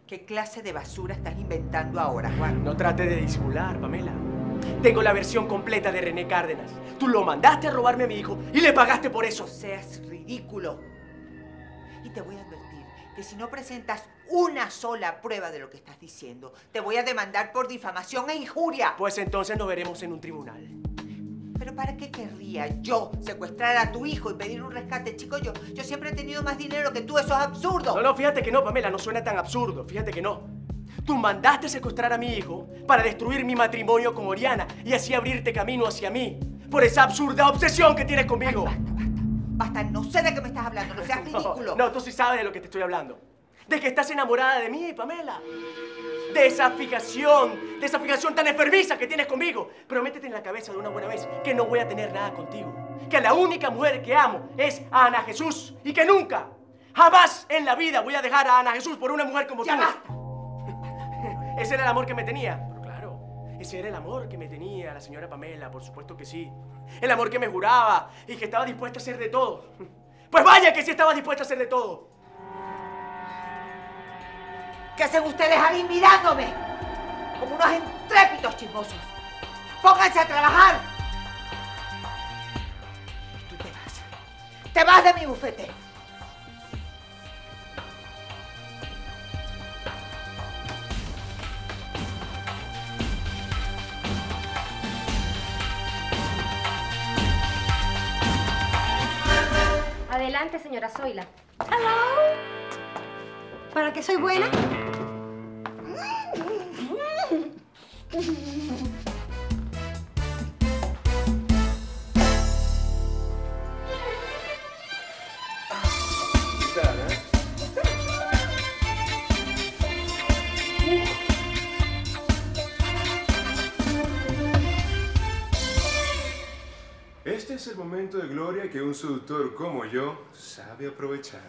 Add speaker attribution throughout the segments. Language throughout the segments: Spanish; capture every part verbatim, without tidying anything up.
Speaker 1: ¿Qué clase de basura estás inventando ahora, Juan?
Speaker 2: No trate de disimular, Pamela. Tengo la versión completa de René Cárdenas. Tú lo mandaste a robarme a mi hijo y le pagaste por eso.
Speaker 1: No seas ridículo. Y te voy a advertir que si no presentas una sola prueba de lo que estás diciendo, te voy a demandar por difamación e injuria.
Speaker 2: Pues entonces nos veremos en un tribunal.
Speaker 1: ¿Pero para qué querría yo secuestrar a tu hijo y pedir un rescate? Chico, yo, yo siempre he tenido más dinero que tú. Eso es absurdo.
Speaker 2: No, no, fíjate que no, Pamela. No suena tan absurdo. Fíjate que no. Tú mandaste secuestrar a mi hijo para destruir mi matrimonio con Oriana y así abrirte camino hacia mí por esa absurda obsesión que tienes conmigo.
Speaker 1: Ay, basta, basta. Basta. No sé de qué me estás hablando. No seas ridículo.
Speaker 2: No, no, tú sí sabes de lo que te estoy hablando. De que estás enamorada de mí, Pamela. De esa fijación, de esa fijación tan enfermiza que tienes conmigo. Pero métete en la cabeza de una buena vez que no voy a tener nada contigo. Que la única mujer que amo es a Ana Jesús. Y que nunca, jamás en la vida voy a dejar a Ana Jesús por una mujer como tú.
Speaker 1: ¡Ya basta!
Speaker 2: Ese era el amor que me tenía. Pero claro, ese era el amor que me tenía la señora Pamela, por supuesto que sí. El amor que me juraba y que estaba dispuesta a hacer de todo. Pues vaya que sí estaba dispuesta a hacer de todo.
Speaker 1: ¿Qué hacen ustedes ahí mirándome? Como unos intrépidos chismosos. ¡Pónganse a trabajar! Y tú te vas. ¡Te vas de mi bufete!
Speaker 3: Adelante, señora Zoila.
Speaker 4: Hello. ¿Para qué soy buena?
Speaker 5: Este es el momento de gloria que un seductor como yo sabe aprovechar.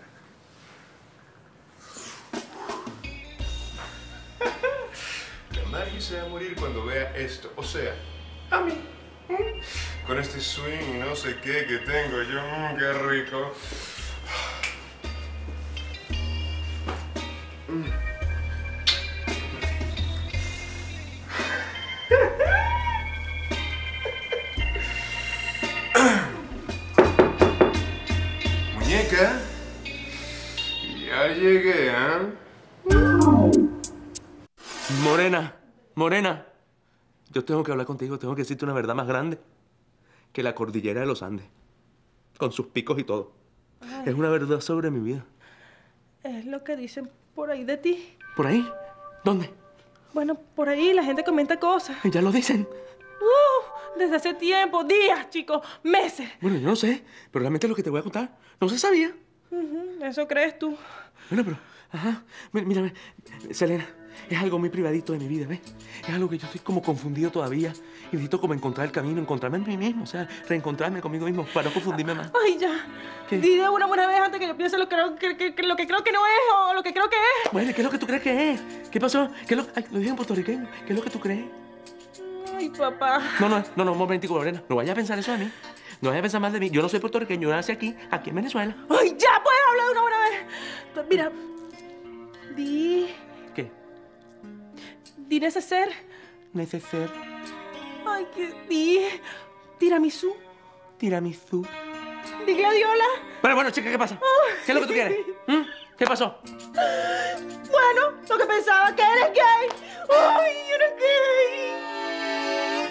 Speaker 5: La Maggie se va a morir cuando vea esto, o sea, a mí. Con este swing y no sé qué que tengo yo, mmm, qué rico. Mm. Muñeca, ya llegué, ¿eh?
Speaker 6: Morena, Morena, yo tengo que hablar contigo, tengo que decirte una verdad más grande que la cordillera de los Andes, con sus picos y todo. Ay. Es una verdad sobre mi vida.
Speaker 4: Es lo que dicen por ahí de ti.
Speaker 6: ¿Por ahí? ¿Dónde?
Speaker 4: Bueno, por ahí la gente comenta cosas.
Speaker 6: ¿Ya lo dicen?
Speaker 4: Uh, desde hace tiempo, días, chicos, meses.
Speaker 6: Bueno, yo no sé, pero realmente lo que te voy a contar no se sabía.
Speaker 4: Uh-huh, eso crees tú.
Speaker 6: Bueno, pero, ajá, mira, mira, Selena, es algo muy privadito de mi vida, ¿ves? Es algo que yo estoy como confundido todavía y necesito como encontrar el camino, encontrarme en mí mismo, o sea, reencontrarme conmigo mismo para no confundirme más.
Speaker 4: Ay, ya. ¿Qué? Di de una buena vez antes que yo piense lo que, que, que, que, lo que creo que no es o lo que creo que es.
Speaker 6: Bueno, ¿qué es lo que tú crees que es? ¿Qué pasó? ¿Qué es lo, ay, lo dije en puertorriqueño? ¿Qué es lo que tú crees?
Speaker 4: Ay, papá.
Speaker 6: No, no, no, no, un momentico, Lorena. No vayas a pensar eso de mí. No vayas a pensar más de mí. Yo no soy puertorriqueño, yo nací aquí, aquí en Venezuela.
Speaker 4: Ay, ya puedes hablar de una buena vez. Pues mira, di...
Speaker 6: ¿Qué?
Speaker 4: Di neceser.
Speaker 6: Neceser.
Speaker 4: Ay, que di... Tiramisú.
Speaker 6: Tiramisú.
Speaker 4: Di gladiola.
Speaker 6: Bueno, bueno, chica, ¿qué pasa? Ay. ¿Qué es lo que tú quieres? ¿Mm? ¿Qué pasó?
Speaker 4: Bueno, lo que pensaba que eres gay. Ay, eres gay.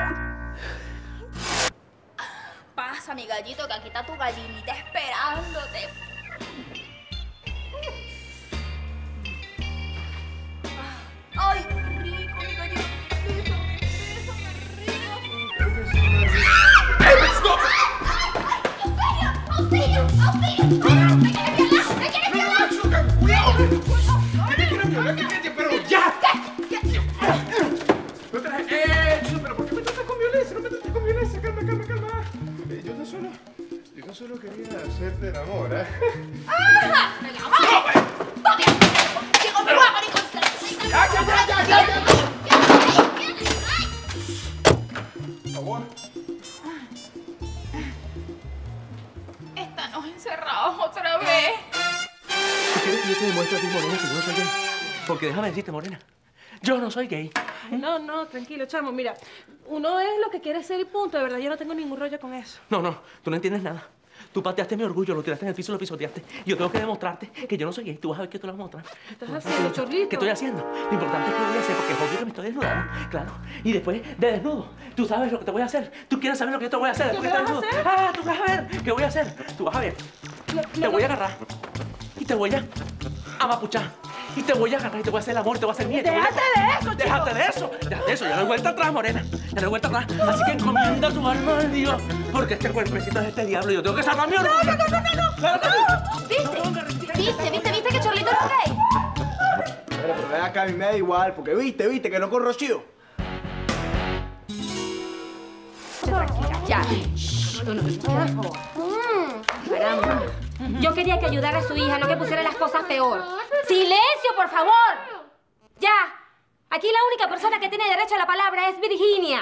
Speaker 3: Pasa, mi gallito, que aquí está tu gallinita esperándote. Ay, rico, mi gallito. Bésame, bésame, rico. ¡Auxilio! ¡Auxilio! ¡Auxilio! ¡Me quiere violar! ¡Me quiere violar!
Speaker 5: ¡Me quiere violar! ¡Pero ya! No te dejes... ¡Eh! ¿Pero por qué me tratas con violencia? No me trates con violencia. Calma, calma, calma. Eh, yo no solo... Yo no solo quería hacerte el amor, ¿eh?
Speaker 3: ¡Ah! ¡Venga, vamos! ¡Tome! ¡Chico, me voy a morir con sed!
Speaker 5: ¡Ya, ya, ya, ya, ya! ya. Por favor.
Speaker 3: Estamos encerrados otra vez.
Speaker 6: ¿Tú quieres que yo te demuestre a ti, Morena, que yo no soy gay? Porque déjame decirte, Morena, yo no soy gay.
Speaker 4: Ay, no, no, tranquilo, chamo. Mira, uno es lo que quiere ser y punto. De verdad, yo no tengo ningún rollo con eso.
Speaker 6: No, no, tú no entiendes nada. Tú pateaste mi orgullo, lo tiraste en el piso y lo pisoteaste. Y yo tengo que demostrarte que yo no soy gay. Tú vas a ver que tú lo vas a mostrar.
Speaker 4: ¿Qué estás haciendo, Chorlito?
Speaker 6: ¿Qué estoy haciendo? Lo importante es que voy a hacer, porque es obvio que me estoy desnudando, claro. Y después de desnudo, tú sabes lo que te voy a hacer. Tú quieres saber lo que yo te voy a hacer.
Speaker 4: ¿Qué
Speaker 6: después
Speaker 4: me
Speaker 6: que
Speaker 4: vas
Speaker 6: estés
Speaker 4: a
Speaker 6: desnudo. Ah, tú vas a ver. ¿Qué voy a hacer? Tú vas a ver.
Speaker 4: No,
Speaker 6: Te
Speaker 4: no,
Speaker 6: voy a
Speaker 4: no.
Speaker 6: agarrar. Y te voy a amapuchar. Y te voy a agarrar y te voy a hacer el amor, te voy a hacer bien.
Speaker 4: Déjate de eso, chico.
Speaker 6: Déjate de eso. Déjate de eso. Ya no hay vuelta atrás, Morena. Ya no hay vuelta atrás. Así que encomienda tu alma al Dios. Porque este cuerpecito es este diablo y yo tengo que salvar mi orgullo.
Speaker 4: No, no, no, no, no.
Speaker 6: Claro que sí.
Speaker 3: ¿Viste? ¿Viste? ¿Viste? ¿Viste que Chorlito era gay?
Speaker 2: Pero, pero ven acá, a mí me da igual, porque viste, viste, que no con Rocío.
Speaker 3: Tranquila, ya. No, no, no, por favor. Caramba. Yo quería que ayudara a su hija, no que pusiera las cosas peor. ¡Silencio, por favor! Ya. Aquí la única persona que tiene derecho a la palabra es Virginia.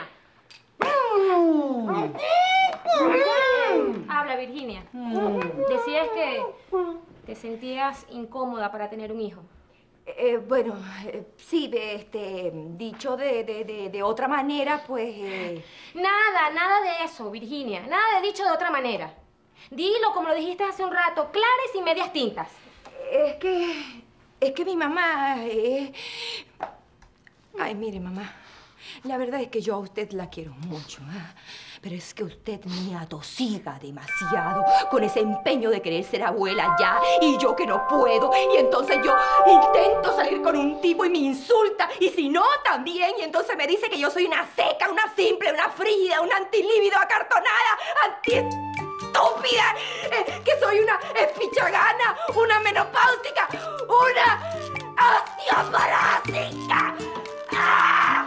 Speaker 3: Habla, Virginia. Decías que te sentías incómoda para tener un hijo.
Speaker 7: Eh, bueno, eh, sí, este, dicho de, de, de, de otra manera, pues... Eh...
Speaker 3: Nada, nada de eso, Virginia. Nada de dicho de otra manera. Dilo como lo dijiste hace un rato, claras y medias tintas.
Speaker 7: Es que... es que mi mamá... Eh... Ay, mire, mamá. La verdad es que yo a usted la quiero mucho, ¿eh? Pero es que usted me atosiga demasiado con ese empeño de querer ser abuela ya y yo que no puedo. Y entonces yo intento salir con un tipo y me insulta. Y si no, también. Y entonces me dice que yo soy una seca, una simple, una frígida, una antilíbido acartonada, anti-estúpida, eh, que soy una espichagana, una menopáusica, una osteoporósica. ¡Ah!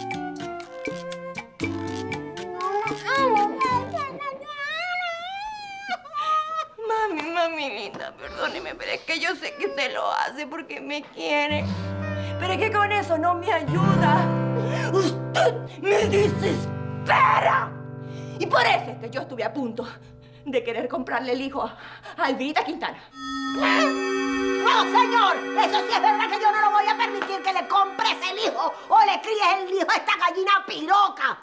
Speaker 7: Mami, mami linda, perdóneme, pero es que yo sé que usted lo hace porque me quiere. Pero es que con eso no me ayuda. Usted me desespera. Y por eso es que yo estuve a punto de querer comprarle el hijo a Elvirita Quintana.
Speaker 8: No, señor, eso sí es verdad que yo no lo voy a permitir que le compres el hijo o le críes el hijo a esta gallina piroca.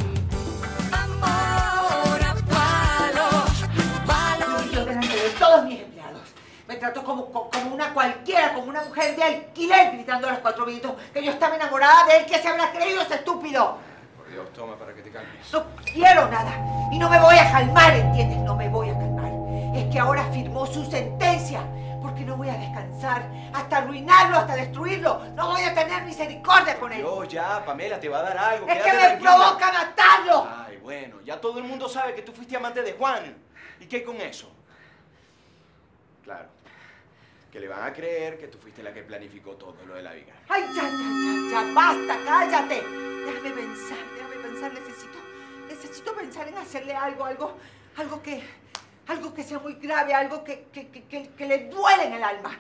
Speaker 1: Yo delante de todos mis empleados me trato como, como, como una cualquiera, como una mujer de alquiler, gritando a los cuatro vientos que yo estaba enamorada de él. ¿Qué se habrá creído ese estúpido?
Speaker 5: Por Dios, toma para que te calmes.
Speaker 1: No quiero nada y no me voy a calmar, ¿entiendes? No me voy a calmar. Es que ahora firmó su sentencia, porque no voy a descansar hasta arruinarlo, hasta destruirlo. No voy a tener misericordia con él.
Speaker 2: Dios, ya, Pamela, te va a dar algo.
Speaker 1: Es que
Speaker 2: quédate
Speaker 1: me
Speaker 2: tranquila.
Speaker 1: provoca matarlo.
Speaker 2: Ay, bueno, ya todo el mundo sabe que tú fuiste amante de Juan. ¿Y qué con eso? Claro, que le van a creer que tú fuiste la que planificó todo lo de la viga.
Speaker 1: Ay, ya, ya, ya, ya, basta, cállate. Déjame pensar, déjame pensar. Necesito, necesito pensar en hacerle algo, algo, algo que, algo que sea muy grave, algo que, que, que, que, que le duele en el alma.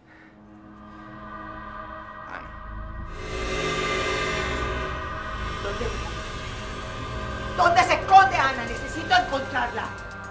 Speaker 2: Ana.
Speaker 1: ¿Dónde? ¿Dónde se esconde Ana? Necesito encontrarla.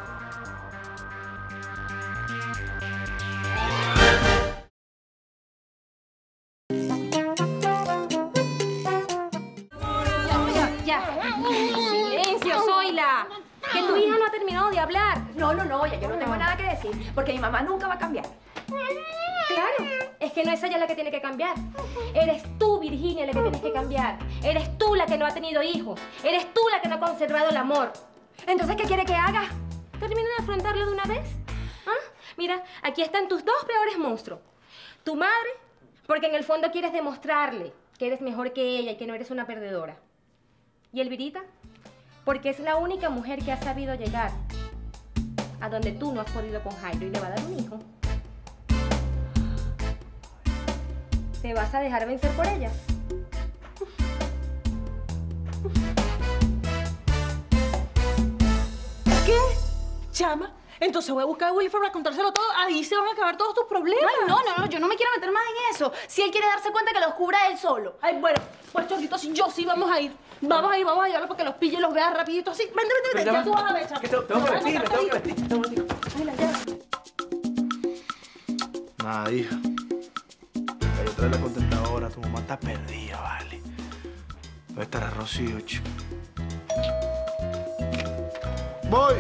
Speaker 3: Ya. Silencio, Zoila. Que tu hija no ha terminado de hablar.
Speaker 7: No, no, no, ya yo no tengo nada que decir, porque mi mamá nunca va a cambiar.
Speaker 3: Claro, es que no es ella la que tiene que cambiar. Eres tú, Virginia, la que tienes que cambiar. Eres tú la que no ha tenido hijos. Eres tú la que no ha conservado el amor.
Speaker 7: Entonces, ¿qué quiere que haga?
Speaker 3: ¿Termina de afrontarlo de una vez? ¿Ah? Mira, aquí están tus dos peores monstruos. Tu madre, porque en el fondo quieres demostrarle que eres mejor que ella y que no eres una perdedora. Y Elvirita, porque es la única mujer que ha sabido llegar a donde tú no has podido con Jairo y le va a dar un hijo. ¿Te vas a dejar vencer por ella?
Speaker 4: ¿Qué? Chama, entonces voy a buscar a Wilfred para contárselo todo. Ahí se van a acabar todos tus problemas.
Speaker 7: Ay, no, no, no, yo no me quiero meter más en eso. Si él quiere darse cuenta, que lo descubra él solo.
Speaker 4: Ay, bueno, pues Chorlito, si yo sí vamos a ir. Vamos a ir, vamos a llevarlo porque los pille y los vea rapidito así. Vente, vente, vente, ya tú vas a ver, chama.
Speaker 6: Que tengo, tengo que vestirme, tengo que vestirme. Tengo que vestirme.
Speaker 4: Ay, la llave.
Speaker 2: Nada, hija. Ya yo
Speaker 9: trae la contentadora. Tu mamá está perdida, vale. Va a estar a Rocío, chico. Voy.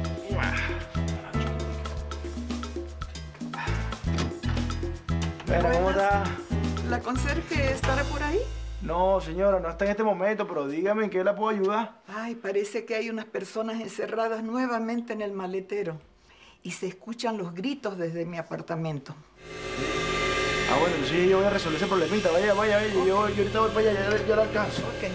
Speaker 9: Bueno, ¿cómo está?
Speaker 10: ¿La conserje estará por ahí?
Speaker 9: No, señora, no está en este momento, pero dígame en qué la puedo ayudar.
Speaker 10: Ay, parece que hay unas personas encerradas nuevamente en el maletero. Y se escuchan los gritos desde mi apartamento.
Speaker 9: Ah, bueno, entonces yo voy a resolver ese problemita. Vaya, vaya, vaya. Yo, yo ahorita voy para allá, yo, yo la alcanzo.
Speaker 10: Ok.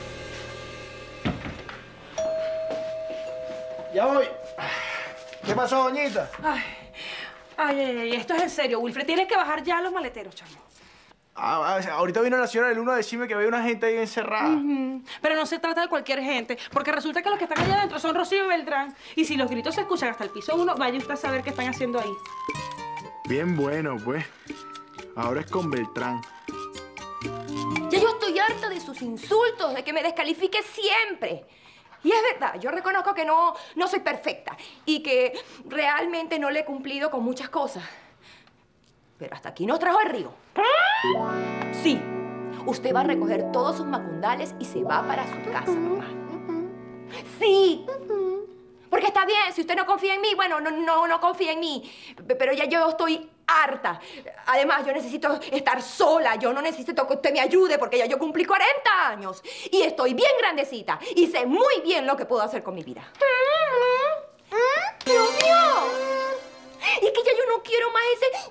Speaker 9: Ya voy. ¿Qué pasó, doñita?
Speaker 11: Ay, ay, ay, ay, esto es en serio, Wilfred. Tienes que bajar ya los maleteros, chamo.
Speaker 9: Ah, ahorita vino la señora del uno a decirme que había una gente ahí encerrada.
Speaker 11: Uh-huh. Pero no se trata de cualquier gente, porque resulta que los que están allá adentro son Rocío y Beltrán. Y si los gritos se escuchan hasta el piso uno, vaya usted a saber qué están haciendo ahí.
Speaker 9: Bien bueno, pues. Ahora es con Beltrán.
Speaker 7: Ya yo estoy harta de sus insultos, de que me descalifique siempre. Y es verdad, yo reconozco que no, no soy perfecta y que realmente no le he cumplido con muchas cosas. Pero hasta aquí nos trajo el río. Sí, usted va a recoger todos sus macundales y se va para su casa, mamá. Sí, porque está bien, si usted no confía en mí, bueno, no, no, no confía en mí. Pero ya yo estoy harta. Además, yo necesito estar sola. Yo no necesito que usted me ayude porque ya yo cumplí cuarenta años. Y estoy bien grandecita. Y sé muy bien lo que puedo hacer con mi vida. ¡Dios mío! Y es que ya yo no quiero más ese...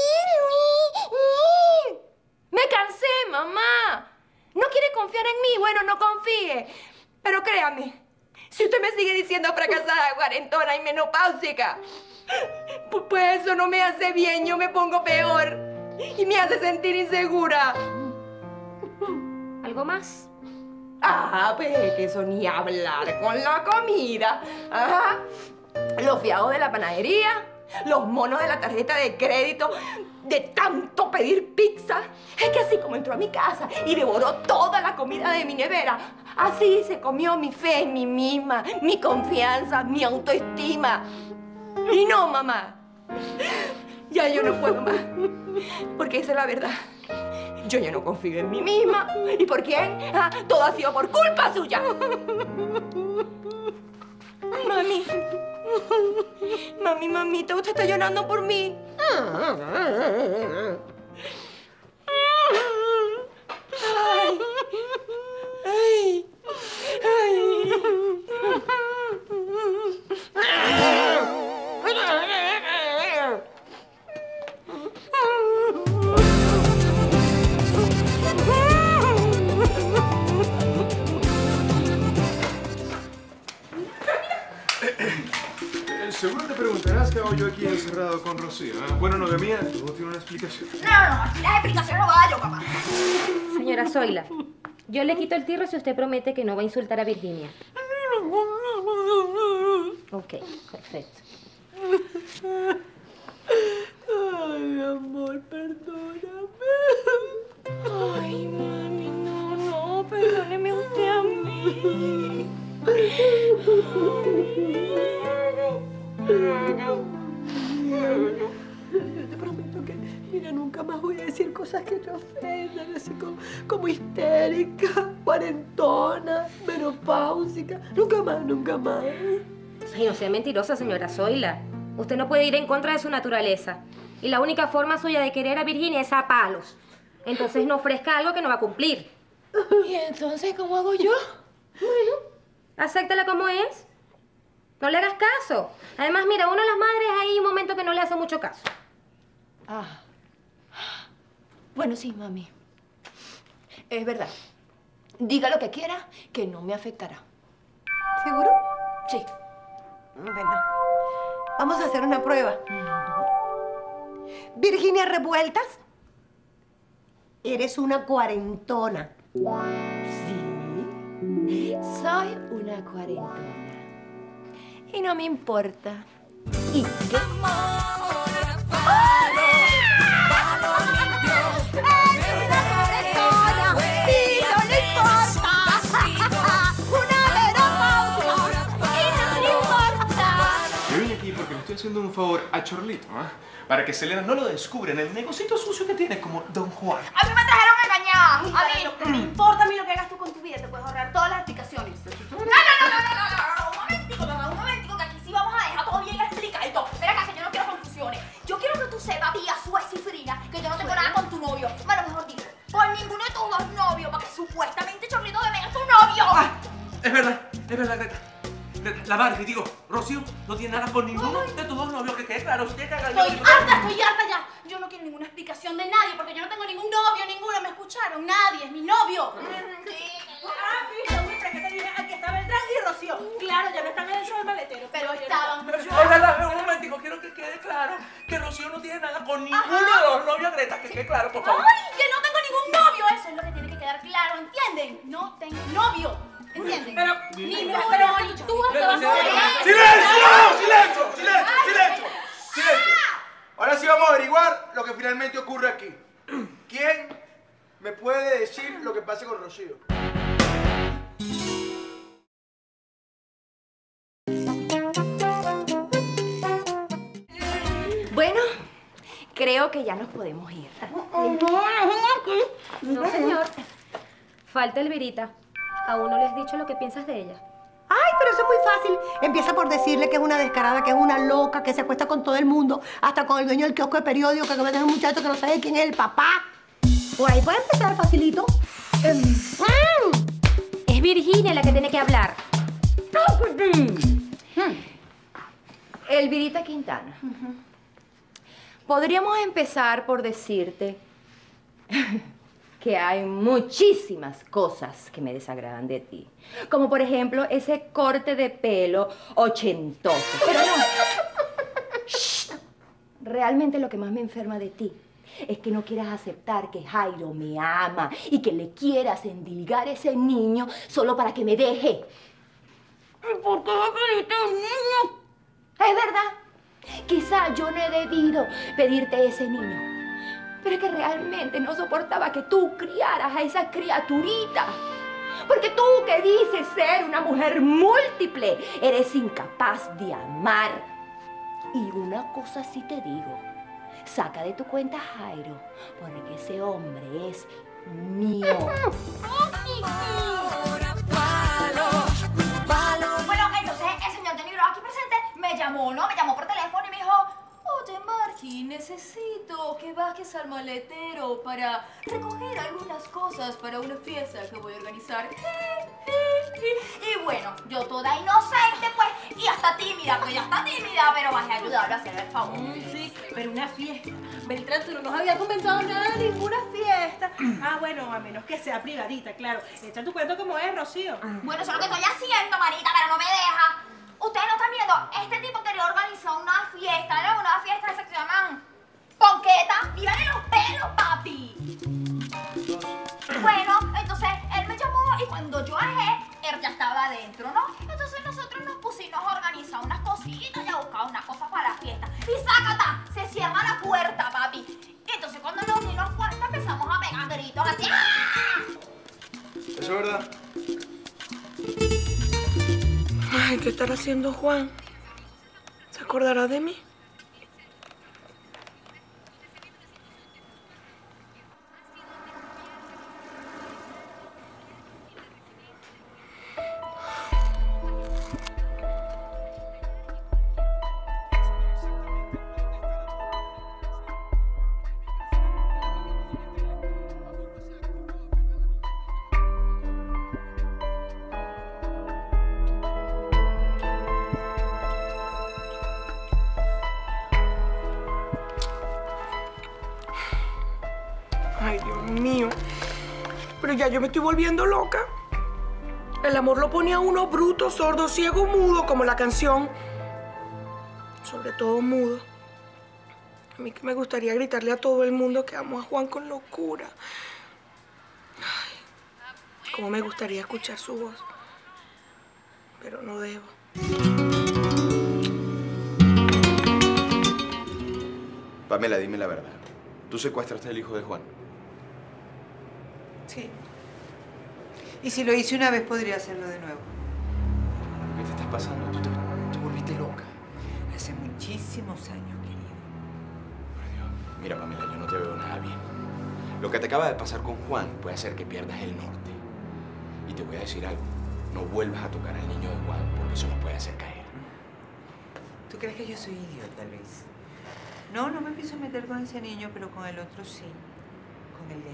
Speaker 7: Me cansé, mamá. ¿No quiere confiar en mí? Bueno, no confíe. Pero créame, si usted me sigue diciendo fracasada, cuarentona y menopáusica, pues eso no me hace bien, yo me pongo peor y me hace sentir insegura.
Speaker 3: ¿Algo más?
Speaker 7: Ah, pues que eso ni hablar con la comida. Ajá. Los fiados de la panadería, los monos de la tarjeta de crédito, de tanto pedir pizza. Es que así como entró a mi casa y devoró toda la comida de mi nevera, así se comió mi fe en mí misma, mi confianza, mi autoestima. Y no, mamá, ya yo no puedo más, porque esa es la verdad. Yo ya no confío en mí misma. ¿Y por quién? Ah, todo ha sido por culpa suya. Mami. Mami, mamita, usted está llorando por mí. Ay. Ay. Ay.
Speaker 5: Seguro te preguntarás qué hago yo aquí encerrado con Rocío. ¿eh? Bueno, novia mía, todo tiene una explicación.
Speaker 7: No, no, aquí las explicaciones no va yo, papá.
Speaker 3: Señora Zoila, yo le quito el tirro si usted promete que no va a insultar a Virginia. Ok, perfecto.
Speaker 4: Ay, mi amor, perdóname.
Speaker 7: Ay, mami, no, no, perdóneme usted a mí.
Speaker 4: Yo te prometo que, mira, nunca más voy a decir cosas que te ofendan, así como, como histérica, cuarentona, menopáusica. Nunca más, nunca más.
Speaker 3: Ay, no sea mentirosa, señora Zoila. Usted no puede ir en contra de su naturaleza. Y la única forma suya de querer a Virginia es a palos. Entonces no ofrezca algo que no va a cumplir.
Speaker 7: ¿Y entonces cómo hago yo?
Speaker 3: Bueno, acéptala como es. No le hagas caso. Además, mira, uno de las madres hay un momento que no le hace mucho caso.
Speaker 7: Ah. Bueno, sí, mami. Es verdad. Diga lo que quiera, que no me afectará.
Speaker 8: ¿Seguro?
Speaker 7: Sí.
Speaker 8: Bueno, vamos a hacer una prueba. Virginia Revueltas, eres una cuarentona.
Speaker 7: Sí. Soy una cuarentona. Y no me importa. ¿Y qué?
Speaker 5: haciendo un favor a Chorlito, ¿ah? ¿eh? Para que Selena no lo descubra en el negocito sucio que tiene como Don Juan.
Speaker 12: A mí me trajeron engañada. A mí no me importa a mí lo que hagas tú con tu vida. Te puedes ahorrar todas las explicaciones. No, no, no, no, no, no, no, un momentico, mamá, un momentico, que aquí sí vamos a dejar todo bien explicadito. Mira acá, que yo no quiero confusiones. Yo quiero que tú sepas, tía Suez y Frina, que yo no tengo nada con tu novio. Bueno, mejor dicho, con ninguno de tus dos novios, porque supuestamente Chorlito de Mega es tu novio.
Speaker 6: Ah, es verdad, es verdad, Greta. La Barbie, digo, Rocío no tiene nada con ninguno de tus dos novios, que quede claro, usted caga.
Speaker 12: Estoy harta, estoy harta ya. Yo no quiero ninguna explicación de nadie, porque yo no tengo ningún novio, ninguno. ¿Me escucharon? Nadie, es mi novio.
Speaker 11: Ah, mira, mira, que te dije, aquí está Beltrán y Rocío. Claro, ya no están dentro del maletero.
Speaker 12: Pero estaban.
Speaker 6: Es verdad, un momentico, quiero que quede claro que Rocío no tiene nada con ninguno de los novios, Greta, que quede claro, por favor.
Speaker 12: Ay, que no tengo ningún novio, eso es lo que tiene que quedar claro, ¿entienden? No tengo novio. ¿Entienden?
Speaker 11: Pero,
Speaker 12: ni no, pero ni tú te vas a poder.
Speaker 9: ¡Silencio! ¡Silencio! ¡Silencio! ¡Silencio! ¡Silencio! Ahora sí vamos a averiguar lo que finalmente ocurre aquí. ¿Quién me puede decir lo que pasa con Rocío?
Speaker 7: Bueno, creo que ya nos podemos ir.
Speaker 3: No, señor. Falta Elvirita. ¿Aún no le has dicho lo que piensas de ella?
Speaker 8: Ay, pero eso es muy fácil. Empieza por decirle que es una descarada, que es una loca, que se acuesta con todo el mundo, hasta con el dueño del kiosco de periódico, que acaba de tener un muchacho que no sabe quién es el papá. Por ahí puede empezar facilito.
Speaker 3: Es Virginia la que tiene que hablar.
Speaker 7: Elvirita Quintana. Podríamos empezar por decirte que hay muchísimas cosas que me desagradan de ti. Como por ejemplo ese corte de pelo ochentoso. Pero no. Shh. Realmente lo que más me enferma de ti es que no quieras aceptar que Jairo me ama y que le quieras endilgar a ese niño solo para que me deje. ¿Por qué me pediste un niño? Es verdad. Quizá yo no he debido pedirte ese niño. Pero es que realmente no soportaba que tú criaras a esa criaturita. Porque tú, que dices ser una mujer múltiple, eres incapaz de amar. Y una cosa sí te digo. Saca de tu cuenta a Jairo, porque ese hombre es mío.
Speaker 12: Bueno, entonces el señor de Nigro aquí presente me llamó, ¿no? Me llamó por teléfono y me dijo: oye, Margie, necesito que bajes al maletero para recoger algunas cosas para una fiesta que voy a organizar. Y bueno, yo toda inocente, pues, y hasta tímida, porque ella está tímida, pero bajé a ayudarlo a hacer el favor.
Speaker 11: Sí, pero una fiesta. Beltrán, tú no nos habías comentado nada de ninguna fiesta. Ah, bueno, a menos que sea privadita, claro. Echa tu cuento como es, Rocío.
Speaker 12: Bueno, eso es lo que estoy haciendo, manita, pero no me deja. Ustedes no están viendo, este tipo quería organizar una fiesta, ¿no? Una fiesta de esas que se llaman ponqueta. Mírale los pelos, papi. Bueno, entonces él me llamó y cuando yo bajé, él ya estaba adentro, ¿no? Entonces nosotros nos pusimos a organizar unas cositas y a buscar unas cosas para la fiesta. Y sácata, se cierra la puerta, papi. Y entonces cuando nos dimos cuenta empezamos a pegar gritos así. ¡Ah!
Speaker 9: ¿Eso es verdad?
Speaker 4: Ay, ¿qué estará haciendo Juan? ¿Se acordará de mí? Ay, Dios mío. Pero ya yo me estoy volviendo loca. El amor lo pone a uno bruto, sordo, ciego, mudo, como la canción. Sobre todo mudo. A mí que me gustaría gritarle a todo el mundo que amo a Juan con locura. Ay, cómo me gustaría escuchar su voz. Pero no debo.
Speaker 5: Pamela, dime la verdad. ¿Tú secuestraste al hijo de Juan?
Speaker 10: Sí. Y si lo hice una vez, podría hacerlo de nuevo.
Speaker 5: ¿Qué te estás pasando? Tú te, te volviste loca.
Speaker 10: Hace muchísimo
Speaker 1: muchísimos años, querido.
Speaker 9: Por Dios. Mira, Pamela, yo no te veo nada bien. Lo que te acaba de pasar con Juan puede hacer que pierdas el norte. Y te voy a decir algo. No vuelvas a tocar al niño de Juan, porque eso nos puede hacer caer.
Speaker 1: ¿Tú crees que yo soy idiota, Luis? No, no me pienso meter con ese niño, pero con el otro sí. Con el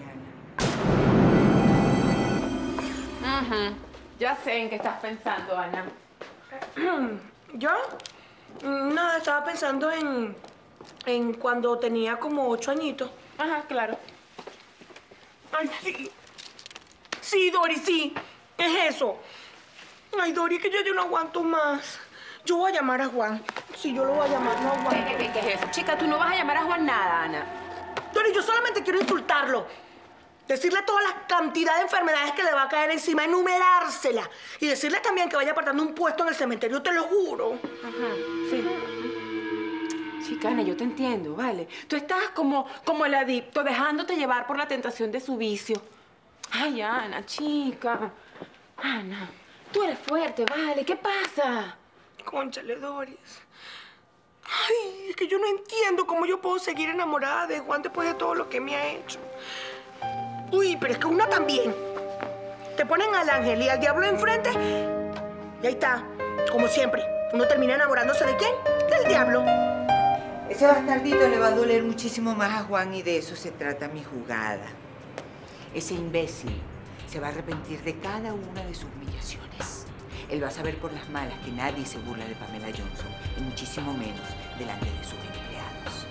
Speaker 1: de Ana.
Speaker 7: Ajá. Ya sé en qué estás pensando, Ana.
Speaker 4: ¿Yo? Nada, estaba pensando en... en cuando tenía como ocho añitos.
Speaker 7: Ajá, claro.
Speaker 4: Ay, sí. Sí, Dori, sí. Es eso. Ay, Dori, que yo ya no aguanto más. Yo voy a llamar a Juan. Sí, yo lo voy a llamar, no aguanto.
Speaker 7: ¿Qué, qué, qué es eso? Chica, tú no vas a llamar a Juan nada, Ana.
Speaker 4: Dori, yo solamente quiero insultarlo. Decirle toda la cantidad de enfermedades que le va a caer encima, enumerársela. Y decirle también que vaya apartando un puesto en el cementerio, te lo juro.
Speaker 7: Ajá, sí. Chica, Ana, yo te entiendo, ¿vale? Tú estás como, como el adicto, dejándote llevar por la tentación de su vicio. Ay, Ana, chica. Ana, tú eres fuerte, ¿vale? ¿Qué pasa?
Speaker 4: Cónchale, Doris. Ay, es que yo no entiendo cómo yo puedo seguir enamorada de Juan después de todo lo que me ha hecho. Uy, pero es que una también. Te ponen al ángel y al diablo enfrente y ahí está, como siempre. Uno termina enamorándose ¿de quién? Del diablo.
Speaker 1: Ese bastardito le va a doler muchísimo más a Juan y de eso se trata mi jugada. Ese imbécil se va a arrepentir de cada una de sus humillaciones. Él va a saber por las malas que nadie se burla de Pamela Johnson, y muchísimo menos delante de sus empleados.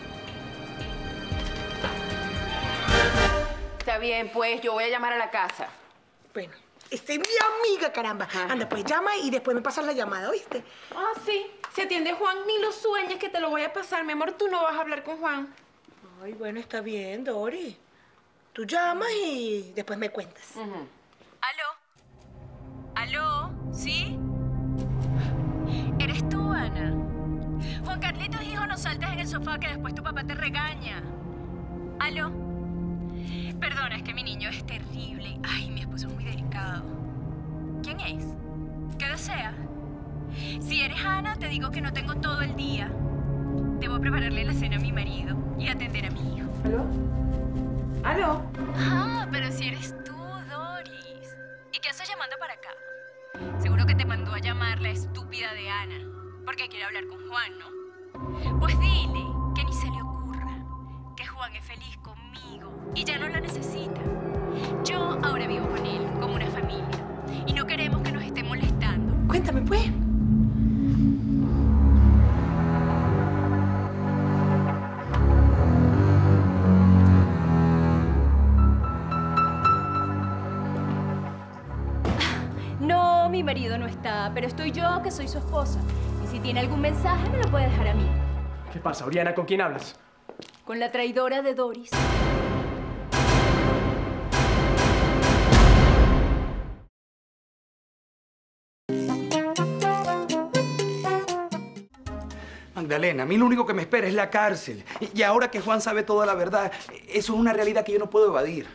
Speaker 7: Está bien, pues, yo voy a llamar a la casa.
Speaker 4: Bueno, esta es mi amiga, caramba. Ajá. Anda, pues llama y después me pasas la llamada, ¿oíste?
Speaker 7: Ah, sí. Si atiende Juan, ni lo sueñes que te lo voy a pasar. Mi amor, tú no vas a hablar con Juan.
Speaker 4: Ay, bueno, está bien, Dori. Tú llamas y después me cuentas.
Speaker 7: Uh-huh.
Speaker 13: ¿Aló? ¿Aló? ¿Sí? ¿Eres tú, Ana? Juan Carlitos, hijo, no saltes en el sofá que después tu papá te regaña. ¿Aló? Perdona, es que mi niño es terrible. Ay, mi esposo es muy delicado. ¿Quién es? ¿Qué desea? Si eres Ana, te digo que no tengo todo el día. Debo prepararle la cena a mi marido y atender a mi hijo.
Speaker 7: ¿Aló? ¿Aló?
Speaker 13: Ah, pero si eres tú, Doris. ¿Y qué haces llamando para acá? Seguro que te mandó a llamar la estúpida de Ana, porque quiere hablar con Juan, ¿no? Pues dile que ni se le ocurra, que Juan es feliz conmigo y ya no la necesita. Yo ahora vivo con él, como una familia, y no queremos que nos esté molestando.
Speaker 4: Cuéntame, pues.
Speaker 13: No, mi marido no está, pero estoy yo, que soy su esposa. Y si tiene algún mensaje, me lo puede dejar a mí.
Speaker 2: ¿Qué pasa, Oriana? ¿Con quién hablas?
Speaker 13: Con la traidora de Doris.
Speaker 9: Magdalena, a mí lo único que me espera es la cárcel. Y ahora que Juan sabe toda la verdad, eso es una realidad que yo no puedo evadir.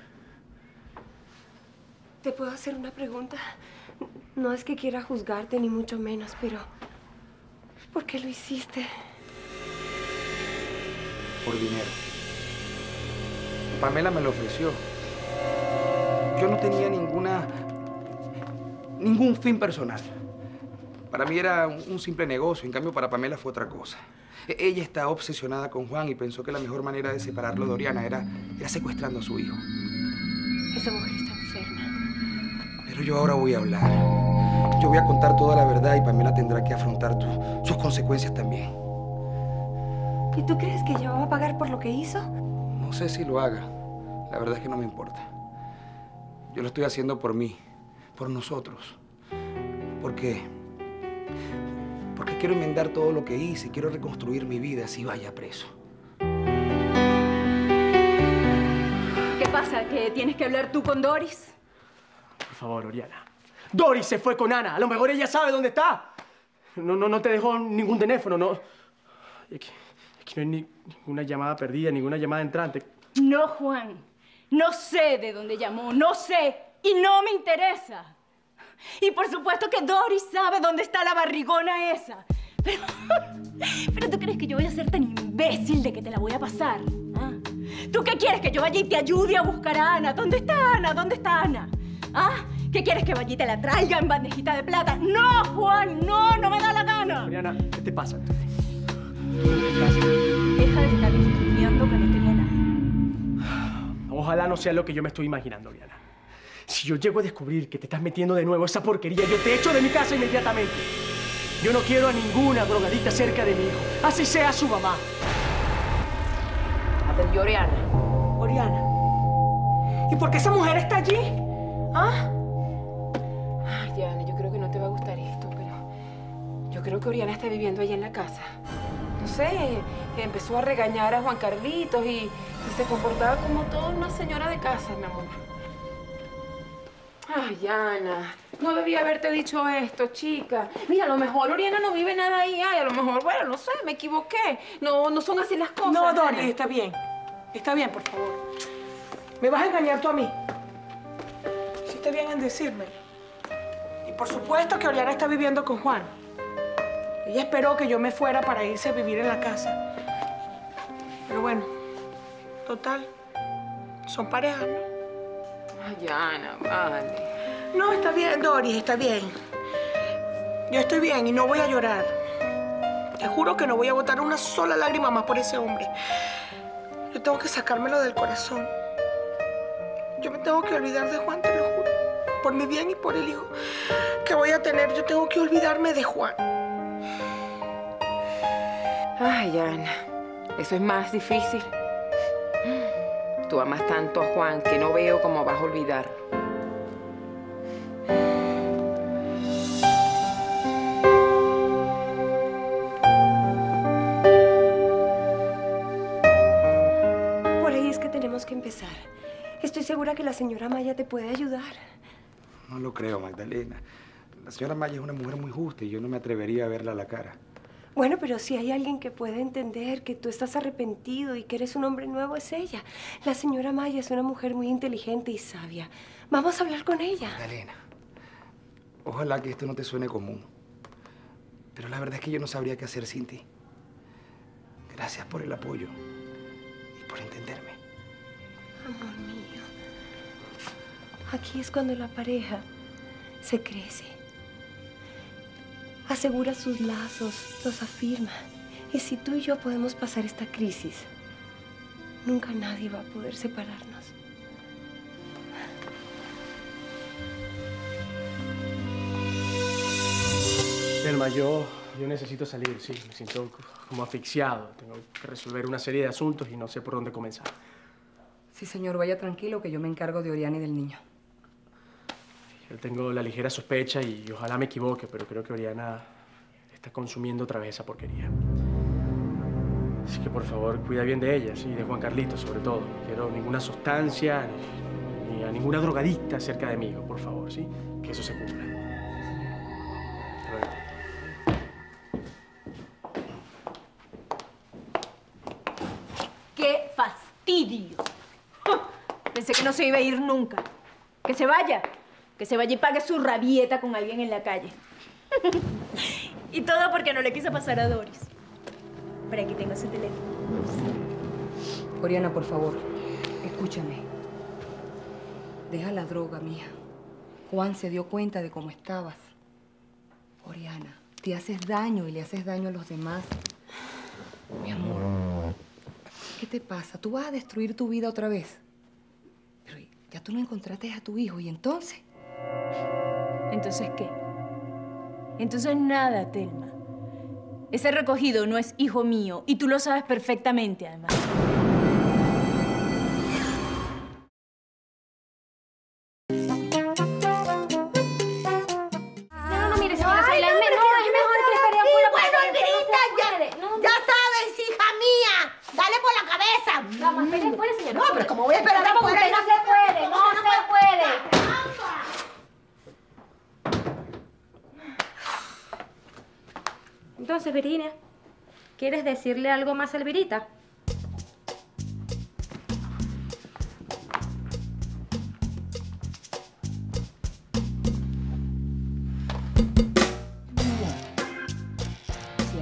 Speaker 3: ¿Te puedo hacer una pregunta? No es que quiera juzgarte, ni mucho menos, pero... ¿por qué lo hiciste?
Speaker 9: Por dinero. Pamela me lo ofreció. Yo no tenía ninguna... ningún fin personal. Para mí era un, un simple negocio, en cambio para Pamela fue otra cosa. E- ella está obsesionada con Juan y pensó que la mejor manera de separarlo de Oriana era, era secuestrando a su hijo.
Speaker 3: Esa mujer está enferma.
Speaker 9: Pero yo ahora voy a hablar. Yo voy a contar toda la verdad y Pamela tendrá que afrontar tu- sus consecuencias también.
Speaker 3: ¿Y tú crees que ella va a pagar por lo que hizo?
Speaker 9: No sé si lo haga. La verdad es que no me importa. Yo lo estoy haciendo por mí, por nosotros. ¿Por qué? Porque quiero enmendar todo lo que hice, quiero reconstruir mi vida si vaya preso.
Speaker 13: ¿Qué pasa? ¿Que tienes que hablar tú con Doris?
Speaker 2: Por favor, Oriana. Doris se fue con Ana. A lo mejor ella sabe dónde está. No, no, no te dejó ningún teléfono, no. Aquí, aquí no hay ni, ninguna llamada perdida, ninguna llamada entrante.
Speaker 13: No, Juan. No sé de dónde llamó, no sé. Y no me interesa. Y por supuesto que Doris sabe dónde está la barrigona esa. Pero, pero ¿tú crees que yo voy a ser tan imbécil de que te la voy a pasar? ¿Ah? ¿Tú qué quieres? ¿Que yo vaya y te ayude a buscar a Ana? ¿Dónde está Ana? ¿Dónde está Ana? ¿Ah? ¿Qué quieres? ¿Que vaya y te la traiga en bandejita de plata? ¡No, Juan! ¡No! ¡No me da la gana!
Speaker 2: Oriana, ¿qué te pasa?
Speaker 13: Deja de estar estudiando que no tengo nada.
Speaker 2: Ojalá no sea lo que yo me estoy imaginando, Oriana. Si yo llego a descubrir que te estás metiendo de nuevo esa porquería, yo te echo de mi casa inmediatamente. Yo no quiero a ninguna drogadicta cerca de mi hijo, así sea su mamá.
Speaker 7: Atendió Oriana.
Speaker 4: Oriana. ¿Y por qué esa mujer está allí? ¿Ah?
Speaker 14: Ay, Diana, yo creo que no te va a gustar esto, pero yo creo que Oriana está viviendo allí en la casa. No sé, empezó a regañar a Juan Carlitos y, y se comportaba como toda una señora de casa, mi amor. Ay, Ana, no debía haberte dicho esto, chica. Mira, a lo mejor Oriana no vive nada ahí. Ay, a lo mejor, bueno, no sé, me equivoqué. No, no son así las cosas.
Speaker 4: No, Doris,
Speaker 14: Ana.
Speaker 4: está bien. Está bien, por favor. ¿Me vas a engañar tú a mí? Hiciste bien en decírmelo. Y por supuesto que Oriana está viviendo con Juan. Ella esperó que yo me fuera para irse a vivir en la casa. Pero bueno, total, son parejas, ¿no?
Speaker 14: Ay, Ana, vale.
Speaker 4: No, está bien, Doris, está bien. Yo estoy bien y no voy a llorar. Te juro que no voy a botar una sola lágrima más por ese hombre. Yo tengo que sacármelo del corazón. Yo me tengo que olvidar de Juan, te lo juro. Por mi bien y por el hijo que voy a tener, yo tengo que olvidarme de Juan.
Speaker 14: Ay, Ana, eso es más difícil. Tú amas tanto a Juan que no veo cómo vas a olvidar.
Speaker 7: Por ahí es que tenemos que empezar. Estoy segura que la señora Maya te puede ayudar.
Speaker 9: No lo creo, Magdalena. La señora Maya es una mujer muy justa y yo no me atrevería a verla a la cara.
Speaker 7: Bueno, pero si hay alguien que puede entender que tú estás arrepentido y que eres un hombre nuevo, es ella. La señora Maya es una mujer muy inteligente y sabia. Vamos a hablar con ella.
Speaker 9: Magdalena, ojalá que esto no te suene común. Pero la verdad es que yo no sabría qué hacer sin ti. Gracias por el apoyo y por entenderme.
Speaker 7: Amor mío, aquí es cuando la pareja se crece. Asegura sus lazos, los afirma. Y si tú y yo podemos pasar esta crisis, nunca nadie va a poder separarnos.
Speaker 2: Telma, yo, yo necesito salir, sí. Me siento como asfixiado. Tengo que resolver una serie de asuntos y no sé por dónde comenzar.
Speaker 14: Sí, señor, vaya tranquilo que yo me encargo de Oriana y del niño.
Speaker 2: Yo tengo la ligera sospecha y ojalá me equivoque, pero creo que Oriana está consumiendo otra vez esa porquería. Así que por favor, cuida bien de ella, sí, de Juan Carlitos sobre todo. No quiero ninguna sustancia ni, ni a ninguna drogadicta cerca de mí, por favor, sí. Que eso se cumpla. Hasta luego.
Speaker 13: ¡Qué fastidio! Pensé que no se iba a ir nunca. Que se vaya. Que se vaya y pague su rabieta con alguien en la calle. Y todo porque no le quise pasar a Doris. Pero aquí tengo su teléfono.
Speaker 14: Oriana, por favor, escúchame. Deja la droga, mía. Juan se dio cuenta de cómo estabas. Oriana, te haces daño y le haces daño a los demás. Mi amor, ¿qué te pasa? ¿Tú vas a destruir tu vida otra vez? Pero ya tú no encontraste a tu hijo, ¿y entonces?
Speaker 13: ¿Entonces qué? Entonces nada, Telma. Ese recogido no es hijo mío y tú lo sabes perfectamente, además.
Speaker 3: No, no, mire, señora Soyla, es mejor, es mejor que esperemos por la
Speaker 8: Bueno,
Speaker 3: patente,
Speaker 8: Alberita,
Speaker 3: no se
Speaker 8: ya,
Speaker 3: puede, no,
Speaker 8: ya sabes, hija mía. Dale por la cabeza.
Speaker 3: Vamos, espere afuera, señora.
Speaker 8: No, pero como voy a esperar
Speaker 3: Tampoco
Speaker 8: afuera,
Speaker 3: usted no se puede, no, no se puede. Entonces, Virginia, ¿quieres decirle algo más a Elvirita?
Speaker 14: Si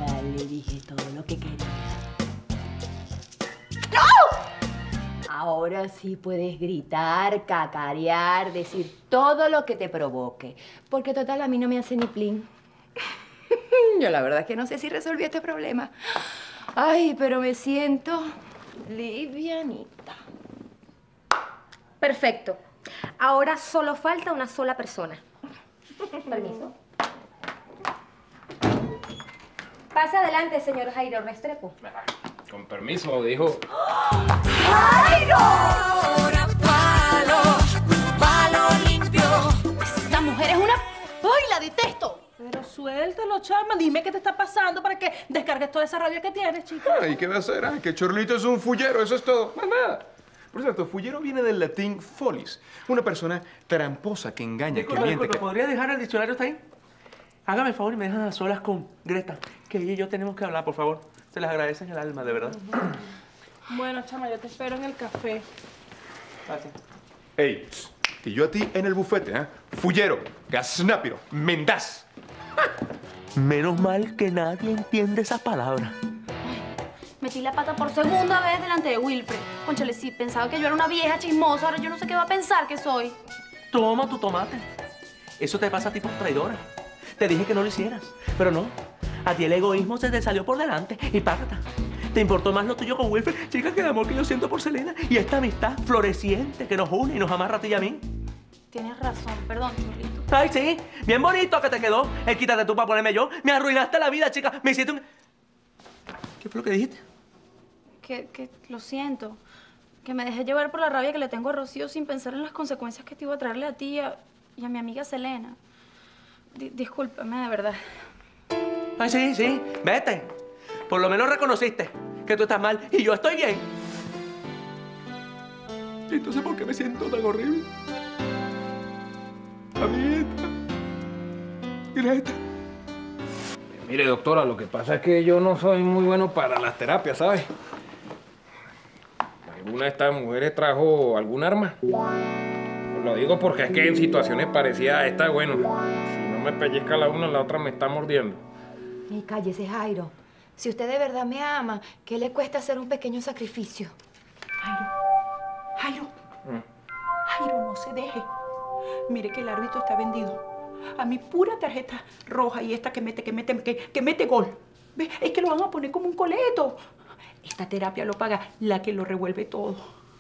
Speaker 7: Ahora sí puedes gritar, cacarear, decir todo lo que te provoque. Porque total a mí no me hace ni plin. Yo la verdad es que no sé si resolví este problema. Ay, pero me siento livianita.
Speaker 3: Perfecto. Ahora solo falta una sola persona. Permiso. Pase adelante, señor Jairo Restrepo.
Speaker 15: Con permiso, dijo.
Speaker 12: ¡Jairo! Ahora palo, palo limpio. Esta mujer es una... ¡Ay, la detesto!
Speaker 11: Pero suéltalo, chama. Dime qué te está pasando para que descargues toda esa rabia que tienes, chica.
Speaker 5: Ay, ¿qué va a hacer? Ah, que Chorlito es un fullero, eso es todo. Más nada. Por cierto, fullero viene del latín folis. Una persona tramposa que engaña,
Speaker 6: Disculpa,
Speaker 5: que miente.
Speaker 6: disculpa,
Speaker 5: que...
Speaker 6: ¿podría dejar el diccionario hasta ahí? Hágame el favor y me dejan a solas con Greta, que ella y yo tenemos que hablar, por favor. Se les agradece en el alma, de verdad.
Speaker 11: Bueno, chama, yo te espero en el café.
Speaker 6: Gracias.
Speaker 5: Ey, pss, y yo a ti en el bufete, ¿eh? Fullero, gasnápiro, mendaz.
Speaker 6: Menos mal que nadie entiende esa palabra.
Speaker 12: Metí la pata por segunda vez delante de Wilfred. Cónchale, sí, pensaba que yo era una vieja chismosa. Ahora yo no sé qué va a pensar que soy.
Speaker 6: Toma tu tomate. Eso te pasa a ti por traidora. Te dije que no lo hicieras, pero no. A ti el egoísmo se te salió por delante y párata. Te importó más lo tuyo con Wilfred, chica, que el amor que yo siento por Selena y esta amistad floreciente que nos une y nos amarra a ti y a mí.
Speaker 12: Tienes razón, perdón, churrito.
Speaker 6: Ay, sí, bien bonito que te quedó. El quítate tú para ponerme yo. Me arruinaste la vida, chica. Me hiciste un... ¿Qué fue lo que dijiste?
Speaker 12: Que, que lo siento. Que me dejé llevar por la rabia que le tengo a Rocío sin pensar en las consecuencias que te iba a traerle a ti y a, y a mi amiga Selena. Di- discúlpame, de verdad.
Speaker 6: Ay, sí, sí. Vete. Por lo menos reconociste que tú estás mal y yo estoy bien. Entonces, ¿por qué me siento tan horrible? Amiguita. Greta.
Speaker 15: Mire, doctora, lo que pasa es que yo no soy muy bueno para las terapias, ¿sabes? ¿Alguna de estas mujeres trajo algún arma? Lo digo porque es que en situaciones parecidas a esta, bueno, si no me pellizca la una, la otra me está mordiendo.
Speaker 7: Y cállese, Jairo. Si usted de verdad me ama, ¿qué le cuesta hacer un pequeño sacrificio?
Speaker 11: Jairo, Jairo,
Speaker 15: Mm.
Speaker 11: Jairo, no se deje. Mire que el árbitro está vendido. A mi pura tarjeta roja y esta que mete, que mete, que, que mete gol. ¿Ve? Es que lo van a poner como un coleto. Esta terapia lo paga la que lo revuelve todo.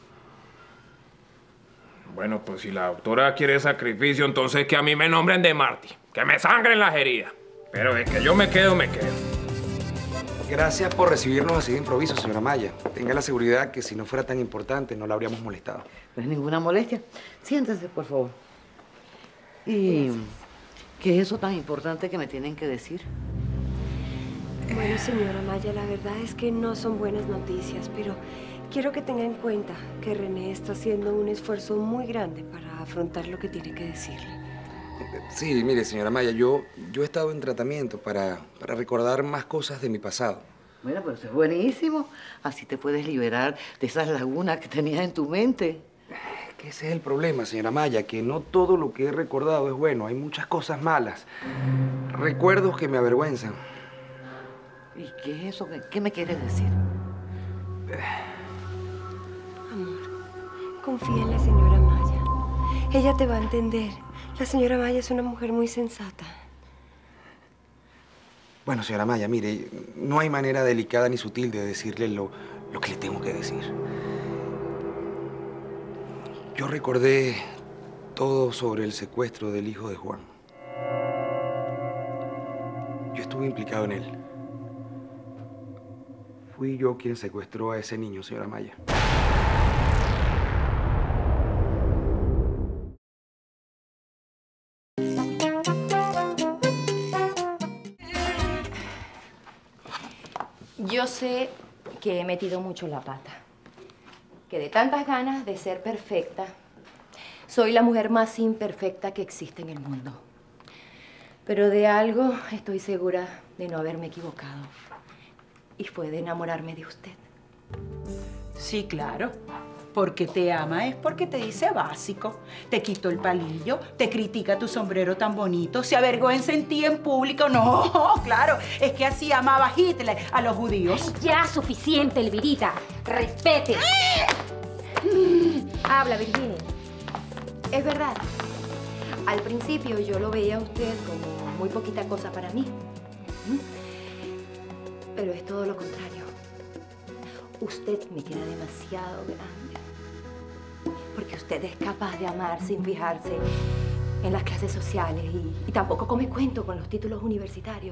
Speaker 15: Bueno, pues si la doctora quiere sacrificio, entonces que a mí me nombren de Marty. Que me sangren las heridas. Pero es que yo me quedo, me quedo.
Speaker 9: Gracias por recibirnos así de improviso, señora Maya. Tenga la seguridad que si no fuera tan importante, no la habríamos molestado.
Speaker 16: No es ninguna molestia. Siéntese, por favor. ¿Y qué es eso tan importante que me tienen que decir?
Speaker 17: Bueno, señora Maya, la verdad es que no son buenas noticias, pero quiero que tenga en cuenta que René está haciendo un esfuerzo muy grande para afrontar lo que tiene que decirle.
Speaker 9: Sí, mire, señora Maya, yo, yo he estado en tratamiento para, para recordar más cosas de mi pasado.
Speaker 16: Bueno, pero eso es buenísimo. Así te puedes liberar de esas lagunas que tenías en tu mente.
Speaker 9: Es que ese es el problema, señora Maya, que no todo lo que he recordado es bueno. Hay muchas cosas malas. Recuerdos que me avergüenzan.
Speaker 16: ¿Y qué es eso? ¿Qué, qué me quieres decir?
Speaker 17: Amor, confía en la señora Maya. Ella te va a entender. La señora Maya es una mujer muy sensata.
Speaker 9: Bueno, señora Maya, mire, no hay manera delicada ni sutil de decirle lo, lo que le tengo que decir. Yo recordé todo sobre el secuestro del hijo de Juan. Yo estuve implicado en él. Fui yo quien secuestró a ese niño, señora Maya.
Speaker 7: Yo sé que he metido mucho la pata. Que de tantas ganas de ser perfecta, soy la mujer más imperfecta que existe en el mundo. Pero de algo estoy segura de no haberme equivocado. Y fue de enamorarme de usted.
Speaker 11: Sí, claro. Porque te ama es porque te dice básico. Te quitó el palillo, te critica tu sombrero tan bonito, se avergüenza en ti en público. No, claro, es que así amaba Hitler a los judíos.
Speaker 3: Ya, suficiente, Elvirita. Respete. Habla, Virginia.
Speaker 7: Es verdad. Al principio yo lo veía a usted como muy poquita cosa para mí. Pero es todo lo contrario. Usted me queda demasiado grande. Porque usted es capaz de amar sin fijarse en las clases sociales y, y tampoco come cuento con los títulos universitarios.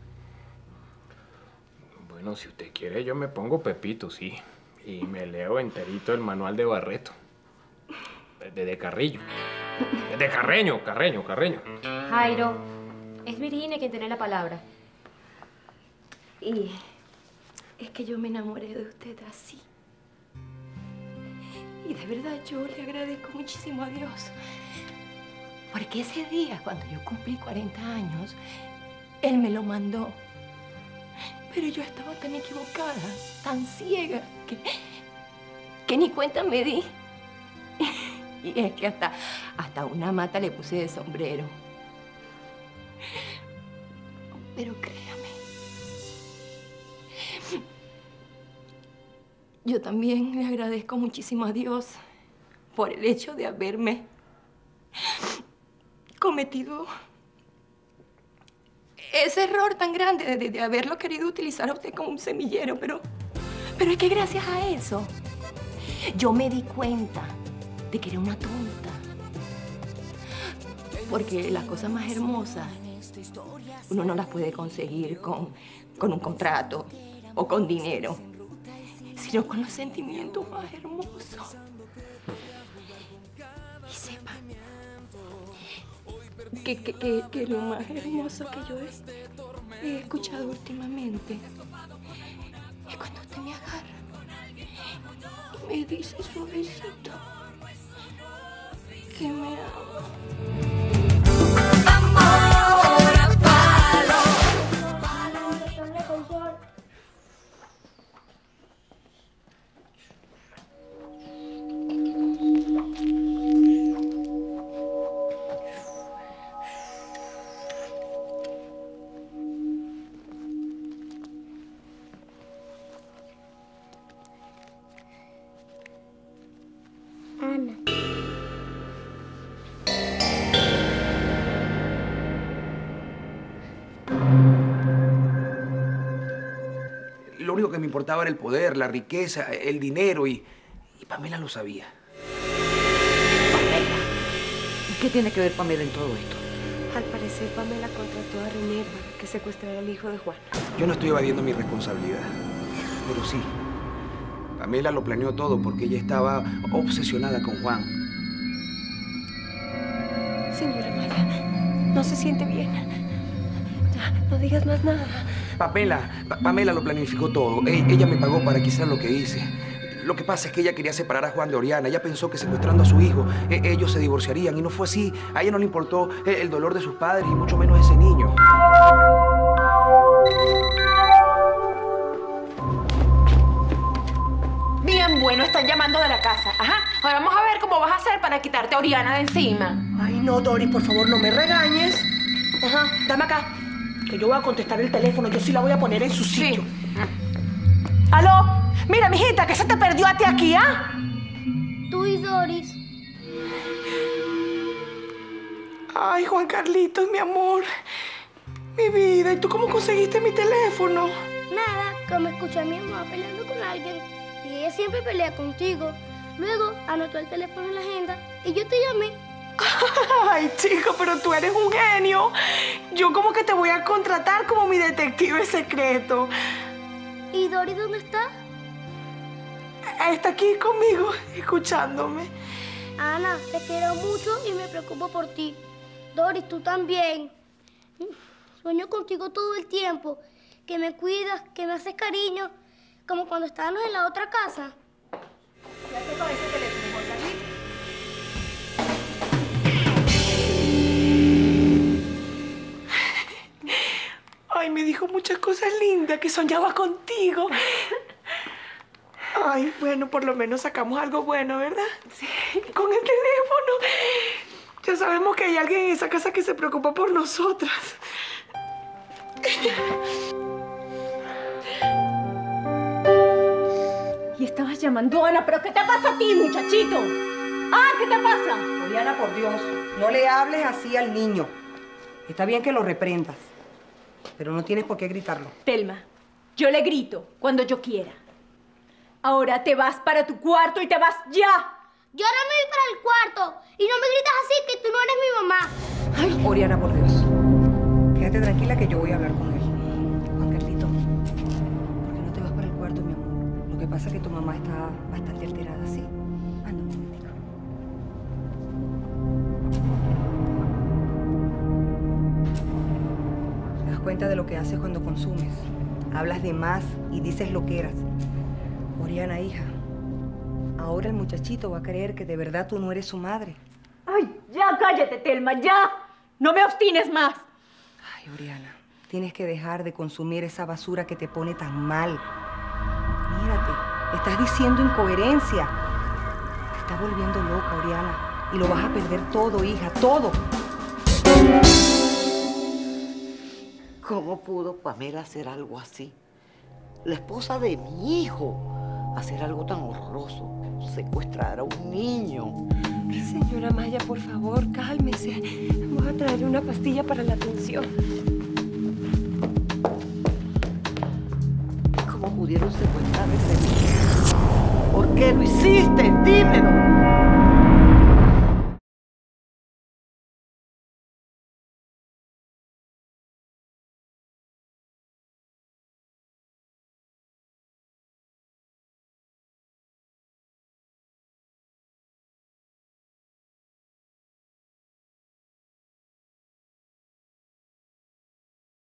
Speaker 15: Bueno, si usted quiere, yo me pongo Pepito, sí. Y me leo enterito el manual de Barreto. De, de Carrillo. De Carreño, Carreño, Carreño.
Speaker 3: Jairo, es Virginia quien tiene la palabra.
Speaker 7: Y es que yo me enamoré de usted así. Y de verdad yo le agradezco muchísimo a Dios. Porque ese día, cuando yo cumplí cuarenta años, Él me lo mandó. Pero yo estaba tan equivocada, tan ciega, que, que ni cuenta me di. Y es que hasta, hasta una mata le puse de sombrero. Pero créame, yo también le agradezco muchísimo a Dios por el hecho de haberme cometido ese error tan grande de, de, de haberlo querido utilizar a usted como un semillero. Pero, pero es que gracias a eso yo me di cuenta de que era una tonta. Porque las cosas más hermosas uno no las puede conseguir con, con un contrato o con dinero, sino con los sentimientos más hermosos. Y sepa que, que, que, que lo más hermoso que yo he, he escuchado últimamente es cuando usted me agarra y me dice suavecito que me ama.
Speaker 18: Ana.
Speaker 9: Lo único que me importaba era el poder, la riqueza, el dinero y, y Pamela lo sabía.
Speaker 16: ¿Qué tiene que ver Pamela en todo esto?
Speaker 17: Al parecer, Pamela contrató a René para que secuestrara al hijo de Juan.
Speaker 9: Yo no estoy evadiendo mi responsabilidad, pero sí. Pamela lo planeó todo porque ella estaba obsesionada con Juan.
Speaker 17: Señora Maya, no se siente bien. Ya, no digas más nada.
Speaker 9: Pamela, Pa- Pamela lo planificó todo. E- ella me pagó para que hiciera lo que hice. Lo que pasa es que ella quería separar a Juan de Oriana. Ella pensó que secuestrando a su hijo, e- ellos se divorciarían. Y no fue así. A ella no le importó eh, el dolor de sus padres y mucho menos ese niño.
Speaker 11: Bien, bueno, están llamando de la casa. Ajá. Ahora vamos a ver cómo vas a hacer para quitarte a Oriana de encima.
Speaker 4: Ay, no, Doris, por favor, no me regañes. Ajá, dame acá, que yo voy a contestar el teléfono. Yo sí la voy a poner en su sitio. ¡Aló! Mira, mijita, que se te perdió a ti aquí, ¿ah?
Speaker 18: Tú y Doris.
Speaker 4: Ay, Juan Carlitos, mi amor. Mi vida, ¿y tú cómo conseguiste mi teléfono?
Speaker 18: Nada, que me escuché a mi mamá peleando con alguien y ella siempre pelea contigo. Luego anotó el teléfono en la agenda y yo te llamé.
Speaker 4: Ay, chico, pero tú eres un genio. Yo como que te voy a contratar como mi detective secreto.
Speaker 18: ¿Y Doris dónde está?
Speaker 4: Está aquí conmigo, escuchándome.
Speaker 18: Ana, te quiero mucho y me preocupo por ti. Doris, tú también. Sueño contigo todo el tiempo. Que me cuidas, que me haces cariño. Como cuando estábamos en la otra casa.
Speaker 11: ¿Qué haces con ese teléfono, Juan Carlitos?
Speaker 4: Ay, me dijo muchas cosas lindas, que soñaba contigo. Ay, bueno, por lo menos sacamos algo bueno, ¿verdad? Sí. Con el teléfono. Ya sabemos que hay alguien en esa casa que se preocupa por nosotras.
Speaker 17: Y estaba
Speaker 11: llamando a Ana, pero ¿qué te pasa a ti, muchachito? Ah, ¿qué te pasa?
Speaker 14: Oriana, por Dios, no le hables así al niño. Está bien que lo reprendas, pero no tienes por qué gritarlo.
Speaker 11: Telma, yo le grito cuando yo quiera. Ahora te vas para tu cuarto y te vas ya.
Speaker 18: Yo ahora me voy para el cuarto y no me gritas así que tú no eres mi mamá.
Speaker 14: Ay, Oriana, por Dios. Quédate tranquila que yo voy a hablar con él. Juan Carlito, ¿por qué no te vas para el cuarto, mi amor? Lo que pasa es que tu mamá está bastante alterada, ¿sí? Anda un momentito. ¿Te das cuenta de lo que haces cuando consumes? Hablas de más y dices lo que eras. Oriana, hija, ahora el muchachito va a creer que de verdad tú no eres su madre.
Speaker 11: Ay, ya cállate, Telma, ya. No me obstines más.
Speaker 14: Ay, Oriana, tienes que dejar de consumir esa basura que te pone tan mal. Mírate, estás diciendo incoherencia. Te estás volviendo loca, Oriana. Y lo vas a perder todo, hija, todo.
Speaker 16: ¿Cómo pudo Pamela hacer algo así? La esposa de mi hijo. Hacer algo tan horroroso, secuestrar a un niño.
Speaker 17: Señora Maya, por favor, cálmese. Voy a traerle una pastilla para la tensión.
Speaker 16: ¿Cómo pudieron secuestrar a ese niño? ¿Por qué lo hiciste? Dímelo.